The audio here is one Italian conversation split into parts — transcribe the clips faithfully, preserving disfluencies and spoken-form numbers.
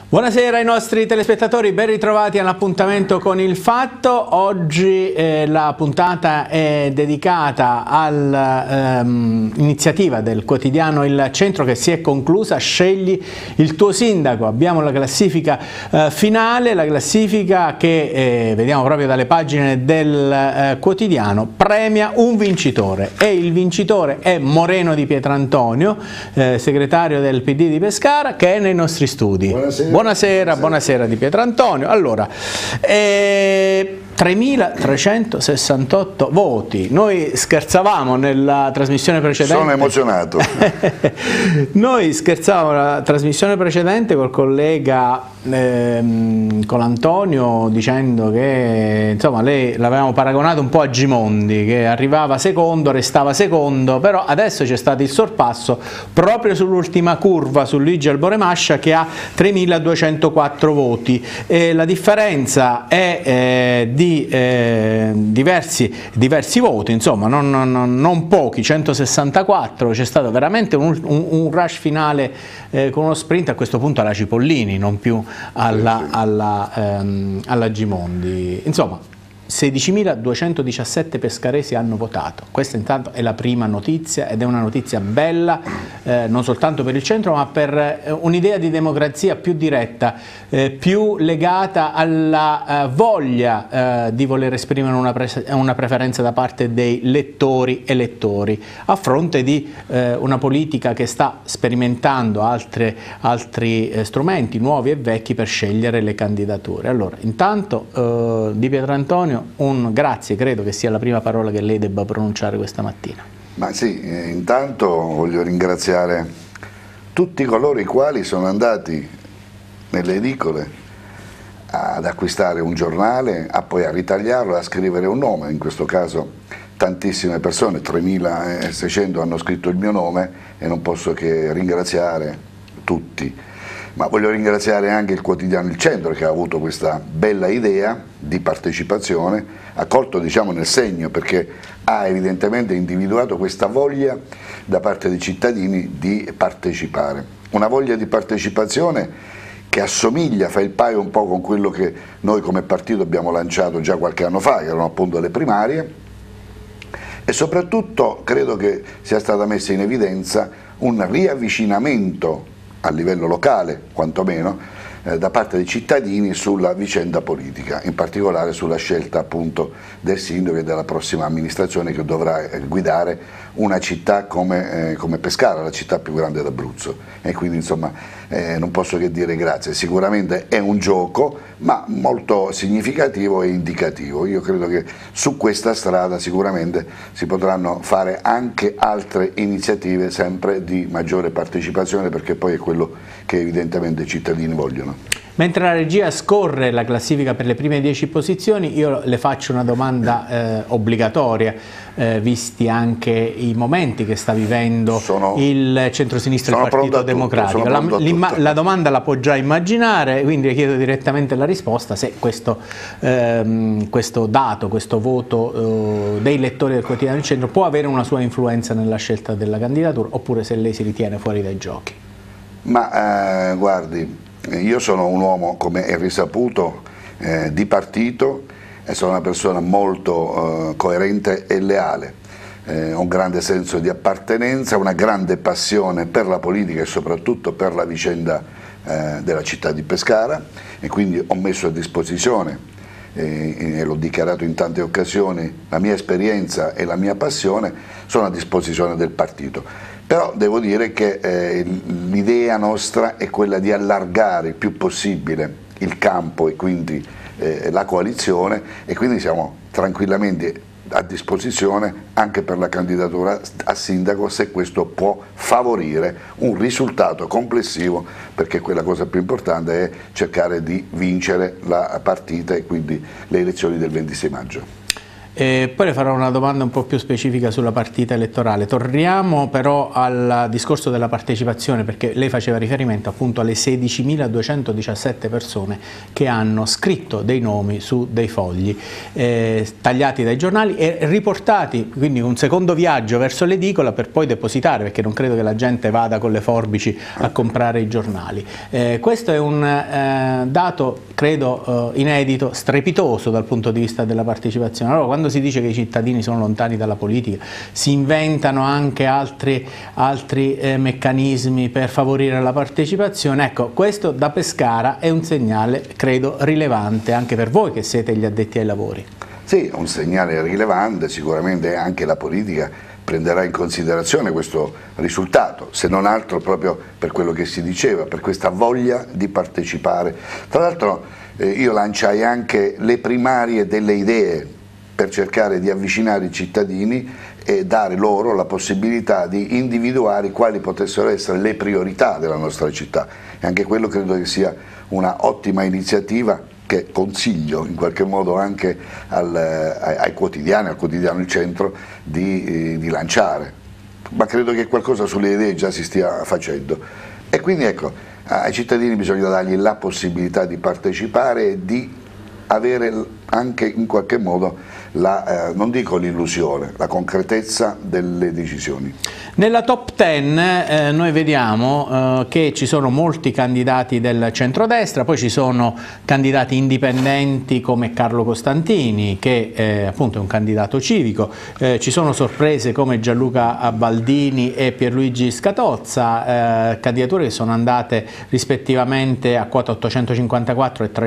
Buonasera ai nostri telespettatori, ben ritrovati all'appuntamento con Il Fatto. Oggi eh, la puntata è dedicata all'iniziativa ehm, del quotidiano Il Centro che si è conclusa, Scegli il tuo sindaco. Abbiamo la classifica eh, finale, la classifica che eh, vediamo proprio dalle pagine del eh, quotidiano, premia un vincitore e il vincitore è Moreno Di Pietrantonio, eh, segretario del P D di Pescara, che è nei nostri studi. Buonasera. Buonasera, buonasera Di Pietrantonio. Allora, eh, tremilatrecentosessantotto voti. Noi scherzavamo nella trasmissione precedente. Sono emozionato. Noi scherzavamo nella trasmissione precedente col collega ehm, con Antonio, dicendo che insomma lei l'avevamo paragonato un po' a Gimondi, che arrivava secondo, restava secondo, però adesso c'è stato il sorpasso proprio sull'ultima curva, su Luigi Alboremascia, che ha tremiladuecentoquattro voti. E la differenza è eh, di Eh, diversi, diversi voti, insomma non, non, non pochi, centosessantaquattro. C'è stato veramente un, un, un rush finale eh, con uno sprint a questo punto alla Cipollini, non più alla, alla, ehm, alla Gimondi. Insomma, sedicimiladuecentodiciassette pescaresi hanno votato. Questa intanto è la prima notizia ed è una notizia bella, eh, non soltanto per il centro, ma per eh, un'idea di democrazia più diretta, eh, più legata alla eh, voglia eh, di voler esprimere una, una preferenza da parte dei lettori elettori, a fronte di eh, una politica che sta sperimentando altre, altri eh, strumenti nuovi e vecchi per scegliere le candidature. Allora, intanto eh, Di Pietrantonio, un grazie, credo che sia la prima parola che lei debba pronunciare questa mattina. Ma sì, eh, intanto voglio ringraziare tutti coloro i quali sono andati nelle edicole ad acquistare un giornale, a poi a ritagliarlo, a scrivere un nome. In questo caso tantissime persone, tremilaseicento, hanno scritto il mio nome e non posso che ringraziare tutti. Ma voglio ringraziare anche il quotidiano Il Centro, che ha avuto questa bella idea di partecipazione, ha colto, diciamo, nel segno, perché ha evidentemente individuato questa voglia da parte dei cittadini di partecipare. Una voglia di partecipazione che assomiglia, fa il paio un po' con quello che noi come partito abbiamo lanciato già qualche anno fa, che erano appunto le primarie, e soprattutto credo che sia stata messa in evidenza un riavvicinamento a livello locale, quantomeno, eh, da parte dei cittadini sulla vicenda politica, in particolare sulla scelta appunto del sindaco e della prossima amministrazione che dovrà eh, guidare una città come, eh, come Pescara, la città più grande d'Abruzzo. E quindi insomma eh, non posso che dire grazie. Sicuramente è un gioco, ma molto significativo e indicativo. Io credo che su questa strada sicuramente si potranno fare anche altre iniziative sempre di maggiore partecipazione, perché poi è quello che evidentemente i cittadini vogliono. Mentre la regia scorre la classifica per le prime dieci posizioni, io le faccio una domanda eh, obbligatoria, eh, visti anche i momenti che sta vivendo sono, il centrosinistra e il Partito Democratico. La, la domanda la può già immaginare, quindi le chiedo direttamente la risposta, se questo, ehm, questo dato, questo voto eh, dei lettori del quotidiano Il Centro può avere una sua influenza nella scelta della candidatura, oppure se lei si ritiene fuori dai giochi. Ma eh, guardi, io sono un uomo, come è risaputo, eh, di partito, e sono una persona molto eh, coerente e leale. Eh, ho un grande senso di appartenenza, una grande passione per la politica e soprattutto per la vicenda eh, della città di Pescara, e quindi ho messo a disposizione, eh, e l'ho dichiarato in tante occasioni, la mia esperienza e la mia passione sono a disposizione del partito. Però devo dire che eh, l'idea nostra è quella di allargare il più possibile il campo e quindi eh, la coalizione, e quindi siamo tranquillamente a disposizione anche per la candidatura a sindaco, se questo può favorire un risultato complessivo, perché quella cosa più importante è cercare di vincere la partita e quindi le elezioni del ventisei maggio. Eh, poi le farò una domanda un po' più specifica sulla partita elettorale. Torniamo però al discorso della partecipazione, perché lei faceva riferimento appunto alle sedicimiladuecentodiciassette persone che hanno scritto dei nomi su dei fogli eh, tagliati dai giornali e riportati, quindi un secondo viaggio verso l'edicola per poi depositare, perché non credo che la gente vada con le forbici a comprare i giornali. Eh, questo è un eh, dato, credo, eh, inedito, strepitoso dal punto di vista della partecipazione. Allora, quando si dice che i cittadini sono lontani dalla politica, si inventano anche altri, altri eh, meccanismi per favorire la partecipazione. Ecco, questo da Pescara è un segnale, credo, rilevante anche per voi che siete gli addetti ai lavori. Sì, un segnale rilevante, sicuramente anche la politica prenderà in considerazione questo risultato, se non altro proprio per quello che si diceva, per questa voglia di partecipare. Tra l'altro eh, io lanciai anche le primarie delle idee, per cercare di avvicinare i cittadini e dare loro la possibilità di individuare quali potessero essere le priorità della nostra città. E anche quello credo che sia una ottima iniziativa che consiglio in qualche modo anche al, ai, ai quotidiani, al quotidiano Il Centro, di, eh, di lanciare. Ma credo che qualcosa sulle idee già si stia facendo. E quindi ecco, ai cittadini bisogna dargli la possibilità di partecipare e di avere anche in qualche modo la, eh, non dico l'illusione, la concretezza delle decisioni. Nella top ten eh, noi vediamo eh, che ci sono molti candidati del centrodestra, poi ci sono candidati indipendenti come Carlo Costantini, che eh, appunto è un candidato civico, eh, ci sono sorprese come Gianluca Baldini e Pierluigi Scatozza, eh, candidature che sono andate rispettivamente a quota ottocentocinquantaquattro e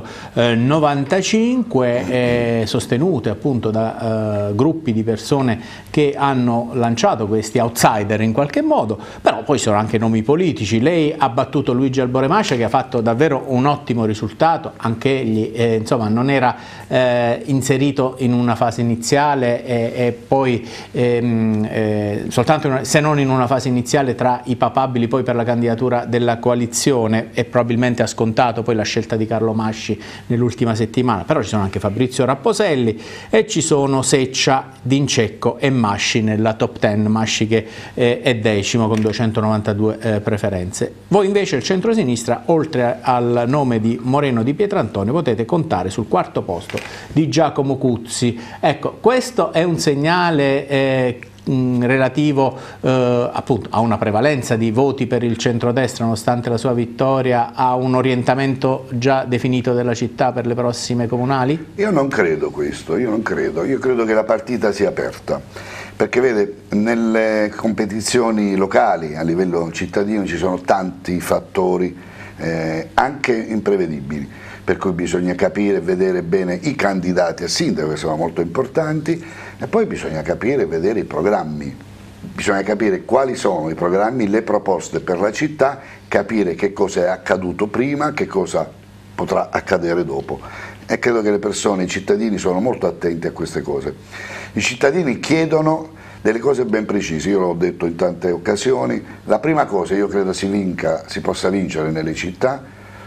trecentonovantacinque, eh, sostenute appunto da eh, gruppi di persone che hanno lanciato questi outsider in qualche modo, però poi sono anche nomi politici. Lei ha battuto Luigi Alboremascia, che ha fatto davvero un ottimo risultato, anche egli eh, insomma non era eh, inserito in una fase iniziale e, e poi ehm, eh, soltanto una, se non in una fase iniziale tra i papabili poi per la candidatura della coalizione, e probabilmente ha scontato poi la scelta di Carlo Masci nell'ultima settimana. Però ci sono anche Fabrizio Rapposelli e ci sono Seccia, D'Incecco e Masci nella top ten, Masci che eh, è decimo con duecentonovantadue eh, preferenze. Voi invece il centrosinistra, oltre al nome di Moreno Di Pietrantonio, potete contare sul quarto posto di Giacomo Cuzzi. Ecco, questo è un segnale eh, relativo eh, appunto a una prevalenza di voti per il centrodestra nonostante la sua vittoria, a un orientamento già definito della città per le prossime comunali? Io non credo questo, io non credo, io credo che la partita sia aperta, perché vede, nelle competizioni locali a livello cittadino ci sono tanti fattori eh, anche imprevedibili, per cui bisogna capire e vedere bene i candidati a sindaco, che sono molto importanti, e poi bisogna capire e vedere i programmi, bisogna capire quali sono i programmi, le proposte per la città, capire che cosa è accaduto prima, che cosa potrà accadere dopo. E credo che le persone, i cittadini sono molto attenti a queste cose. I cittadini chiedono delle cose ben precise, io l'ho detto in tante occasioni. La prima cosa, io credo si vinca, si possa vincere nelle città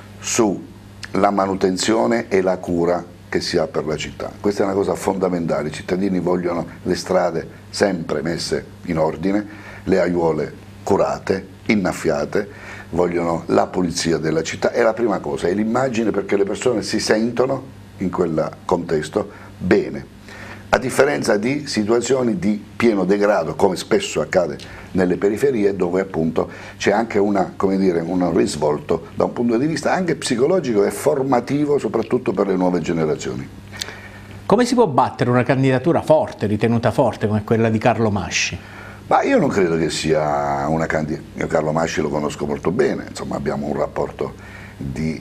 sulla manutenzione e la cura che si ha per la città. Questa è una cosa fondamentale, i cittadini vogliono le strade sempre messe in ordine, le aiuole curate, innaffiate, vogliono la pulizia della città, è la prima cosa, è l'immagine, perché le persone si sentono in quel contesto bene, a differenza di situazioni di pieno degrado, come spesso accade nelle periferie, dove appunto c'è anche una, come dire, un risvolto da un punto di vista anche psicologico e formativo, soprattutto per le nuove generazioni. Come si può battere una candidatura forte, ritenuta forte come quella di Carlo Masci? Ma io non credo che sia una candidatura, io Carlo Masci lo conosco molto bene, insomma abbiamo un rapporto di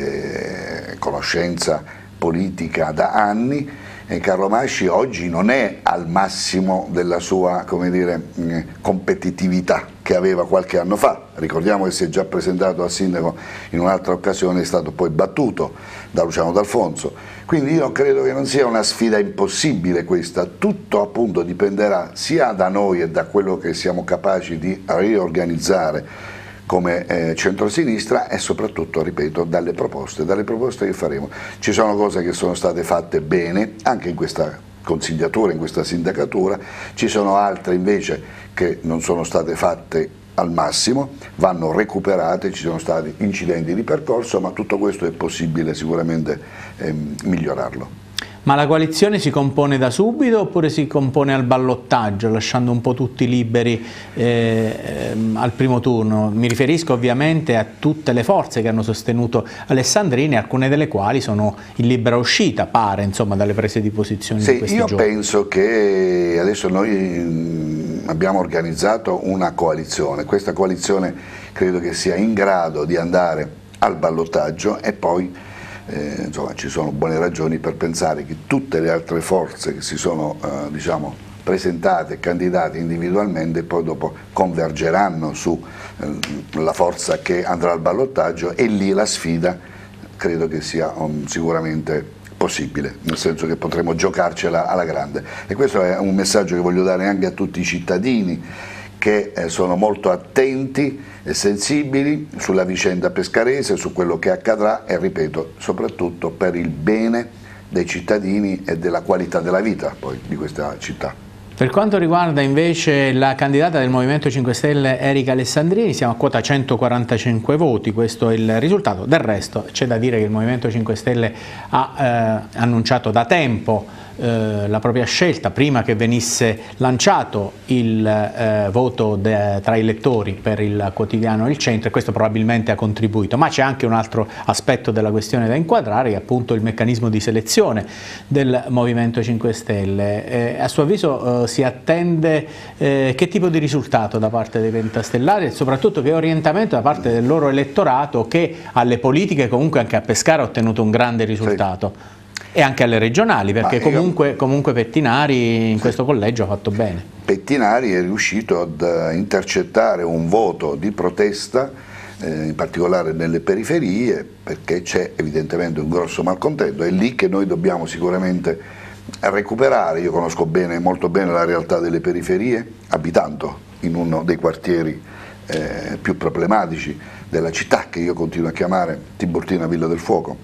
eh, conoscenza politica da anni, e Carlo Masci oggi non è al massimo della sua, come dire, competitività che aveva qualche anno fa. Ricordiamo che si è già presentato a sindaco in un'altra occasione, è stato poi battuto da Luciano D'Alfonso. Quindi io credo che non sia una sfida impossibile questa, tutto appunto dipenderà sia da noi e da quello che siamo capaci di riorganizzare come eh, centrosinistra, e soprattutto, ripeto, dalle proposte, dalle proposte che faremo. Ci sono cose che sono state fatte bene, anche in questa consigliatura, in questa sindacatura, ci sono altre invece che non sono state fatte al massimo, vanno recuperate, ci sono stati incidenti di percorso, ma tutto questo è possibile sicuramente ehm, migliorarlo. Ma la coalizione si compone da subito oppure si compone al ballottaggio, lasciando un po' tutti liberi eh, ehm, al primo turno? Mi riferisco ovviamente a tutte le forze che hanno sostenuto Alessandrini, alcune delle quali sono in libera uscita, pare, insomma, dalle prese di posizione sì, di questi io giorni. penso che adesso noi abbiamo organizzato una coalizione, questa coalizione credo che sia in grado di andare al ballottaggio e poi Eh, insomma, ci sono buone ragioni per pensare che tutte le altre forze che si sono eh, diciamo, presentate e candidate individualmente poi dopo convergeranno sulla eh, forza che andrà al ballottaggio, e lì la sfida credo che sia um, sicuramente possibile, nel senso che potremo giocarcela alla grande, e questo è un messaggio che voglio dare anche a tutti i cittadini che eh, sono molto attenti e sensibili sulla vicenda pescarese, su quello che accadrà e, ripeto, soprattutto per il bene dei cittadini e della qualità della vita poi di questa città. Per quanto riguarda invece la candidata del Movimento cinque Stelle Erika Alessandrini, siamo a quota centoquarantacinque voti, questo è il risultato. Del resto c'è da dire che il Movimento cinque Stelle ha eh, annunciato da tempo eh, la propria scelta, prima che venisse lanciato il eh, voto tra i lettori per il quotidiano Il Centro, e questo probabilmente ha contribuito. Ma c'è anche un altro aspetto della questione da inquadrare, che è appunto il meccanismo di selezione del Movimento cinque Stelle. Eh, a suo avviso eh, si attende eh, che tipo di risultato da parte dei pentastellari e soprattutto che orientamento da parte del loro elettorato, che alle politiche, comunque anche a Pescara, ha ottenuto un grande risultato. Sì. E anche alle regionali, perché io, comunque, comunque Pettinari in sì. questo collegio ha fatto bene. Pettinari è riuscito ad intercettare un voto di protesta, eh, in particolare nelle periferie, perché c'è evidentemente un grosso malcontento. È lì che noi dobbiamo sicuramente recuperare. Io conosco bene, molto bene la realtà delle periferie, abitando in uno dei quartieri eh, più problematici della città, che io continuo a chiamare Tiburtina Villa del Fuoco.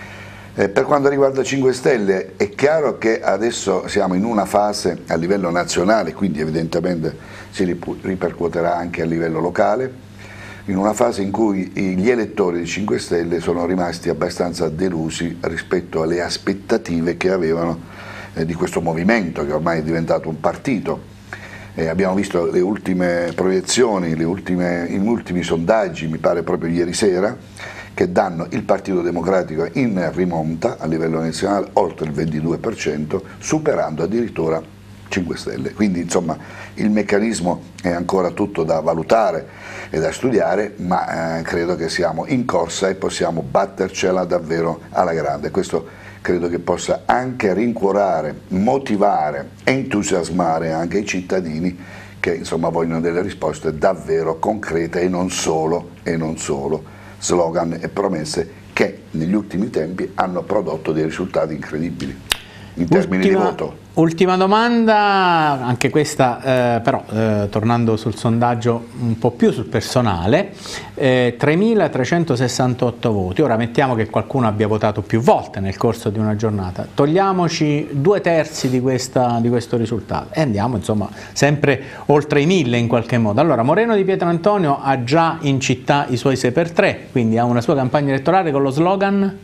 Eh, per quanto riguarda cinque Stelle, è chiaro che adesso siamo in una fase a livello nazionale, quindi evidentemente si ripercuoterà anche a livello locale, in una fase in cui gli elettori di cinque Stelle sono rimasti abbastanza delusi rispetto alle aspettative che avevano eh, di questo movimento, che ormai è diventato un partito. Eh, abbiamo visto le ultime proiezioni, le ultime, gli ultimi sondaggi, mi pare proprio ieri sera, che danno il Partito Democratico in rimonta a livello nazionale oltre il ventidue per cento, superando addirittura cinque Stelle. Quindi insomma il meccanismo è ancora tutto da valutare e da studiare, ma eh, credo che siamo in corsa e possiamo battercela davvero alla grande. Questo credo che possa anche rincuorare, motivare, entusiasmare anche i cittadini che insomma vogliono delle risposte davvero concrete e non solo, e non solo slogan e promesse che negli ultimi tempi hanno prodotto dei risultati incredibili in termini ultima, di voto. Ultima domanda, anche questa eh, però eh, tornando sul sondaggio un po' più sul personale, eh, tremilatrecentosessantotto voti. Ora mettiamo che qualcuno abbia votato più volte nel corso di una giornata, togliamoci due terzi di, questa, di questo risultato e andiamo insomma sempre oltre i mille in qualche modo. Allora, Moreno Di Pietrantonio ha già in città i suoi sei per tre, quindi ha una sua campagna elettorale con lo slogan?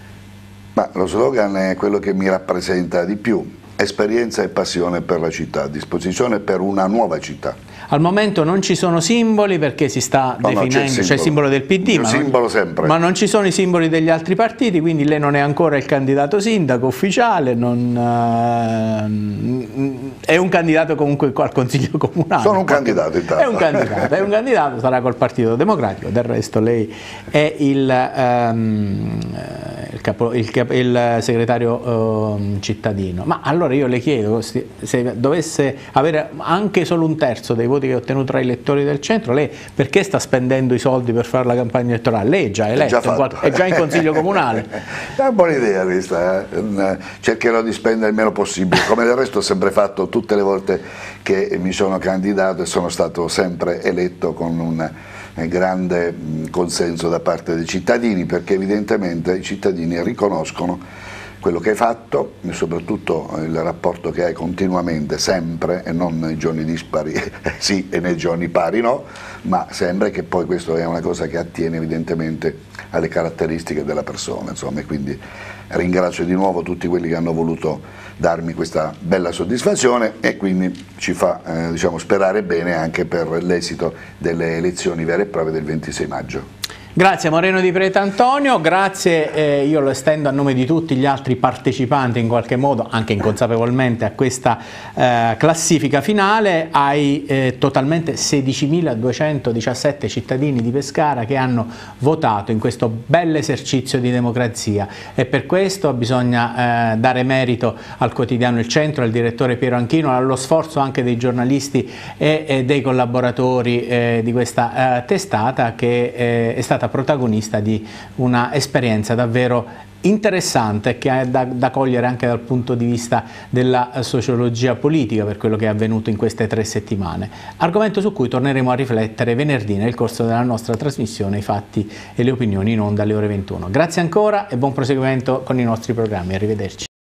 Ma lo slogan è quello che mi rappresenta di più: esperienza e passione per la città, disposizione per una nuova città. Al momento non ci sono simboli perché si sta no, definendo, c'è il simbolo del P D, ma, simbolo non, sempre. ma non ci sono i simboli degli altri partiti, quindi lei non è ancora il candidato sindaco ufficiale, non, uh, è un candidato comunque al Consiglio Comunale. Sono un candidato intanto. È un candidato, è un candidato, sarà col Partito Democratico, del resto lei è il, um, il, capo, il, cap, il segretario um, cittadino. Ma allora io le chiedo, se, se dovesse avere anche solo un terzo dei voti che ha ottenuto tra i lettori del centro, lei perché sta spendendo i soldi per fare la campagna elettorale? Lei è già eletto, è già, è già in Consiglio Comunale. È una buona idea questa, eh? Cercherò di spendere il meno possibile, come del resto ho sempre fatto tutte le volte che mi sono candidato e sono stato sempre eletto con un grande consenso da parte dei cittadini, perché evidentemente i cittadini riconoscono quello che hai fatto e soprattutto il rapporto che hai continuamente, sempre, e non nei giorni dispari sì e nei giorni pari no, ma sempre, che poi questo è una cosa che attiene evidentemente alle caratteristiche della persona, insomma, e quindi ringrazio di nuovo tutti quelli che hanno voluto darmi questa bella soddisfazione e quindi ci fa eh, diciamo, sperare bene anche per l'esito delle elezioni vere e proprie del ventisei maggio. Grazie Moreno Di Prete Antonio, grazie, eh, io lo estendo a nome di tutti gli altri partecipanti in qualche modo, anche inconsapevolmente, a questa eh, classifica finale, ai eh, totalmente sedicimiladuecentodiciassette cittadini di Pescara che hanno votato in questo bell'esercizio di democrazia, e per questo bisogna eh, dare merito al quotidiano Il Centro, al direttore Piero Anchino, allo sforzo anche dei giornalisti e, e dei collaboratori eh, di questa eh, testata, che eh, è stata protagonista di una esperienza davvero interessante, che è da, da cogliere anche dal punto di vista della sociologia politica, per quello che è avvenuto in queste tre settimane. Argomento su cui torneremo a riflettere venerdì nel corso della nostra trasmissione I fatti e le opinioni in onda alle ore ventuno. Grazie ancora e buon proseguimento con i nostri programmi. Arrivederci.